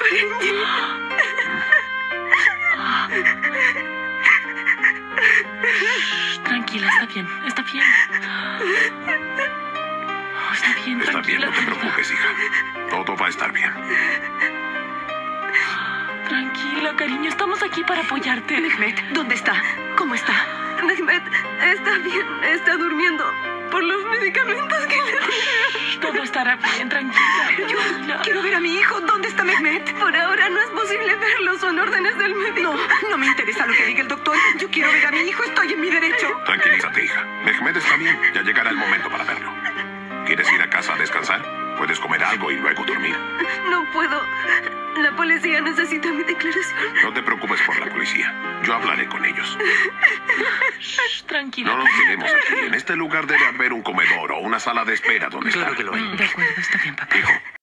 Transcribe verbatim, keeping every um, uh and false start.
Benji. Shh, tranquila, está bien, está bien. Oh, está bien, Está bien, no te tranquila. preocupes, hija. Todo va a estar bien. Tranquila, cariño, estamos aquí para apoyarte. Mehmet, ¿dónde está? ¿Cómo está? Mehmet, está bien, está durmiendo por los medicamentos que le Shh, todo estará bien, tranquila. Yo tranquila. quiero ver a mi hijo. ¿Dónde está Mehmet? Por ahora no es posible verlo. Son órdenes del médico. No, no me interesa lo que diga el doctor. Yo quiero ver a mi hijo. Estoy en mi derecho. Tranquilízate, hija. Mehmet está bien. Ya llegará el momento para verlo. ¿Quieres ir a casa a descansar? Puedes comer algo y luego dormir. No puedo. La policía necesita mi declaración. No te preocupes por la policía. Yo hablaré con ellos. Shh, tranquila. No nos quedemos aquí. En este lugar debe haber un comedor o una sala de espera donde Claro estar. que lo hay. De acuerdo, está bien, papá. Hijo,